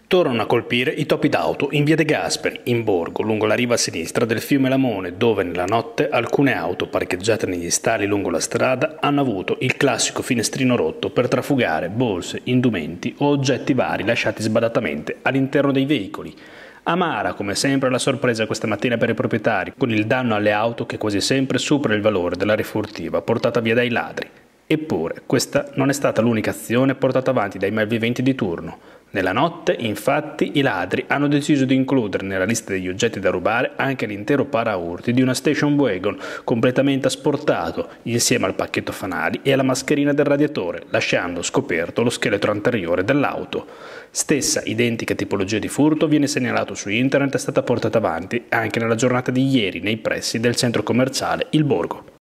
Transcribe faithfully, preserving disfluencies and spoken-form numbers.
Tornano a colpire i topi d'auto in via De Gasperi, in Borgo, lungo la riva sinistra del fiume Lamone, dove nella notte alcune auto parcheggiate negli stalli lungo la strada hanno avuto il classico finestrino rotto per trafugare borse, indumenti o oggetti vari lasciati sbadatamente all'interno dei veicoli. Amara, come sempre, la sorpresa questa mattina per i proprietari, con il danno alle auto che quasi sempre supera il valore della refurtiva portata via dai ladri. Eppure, questa non è stata l'unica azione portata avanti dai malviventi di turno. Nella notte, infatti, i ladri hanno deciso di includere nella lista degli oggetti da rubare anche l'intero paraurti di una station wagon completamente asportato, insieme al pacchetto fanali e alla mascherina del radiatore, lasciando scoperto lo scheletro anteriore dell'auto. Stessa identica tipologia di furto viene segnalato su internet e è stata portata avanti anche nella giornata di ieri nei pressi del centro commerciale Il Borgo.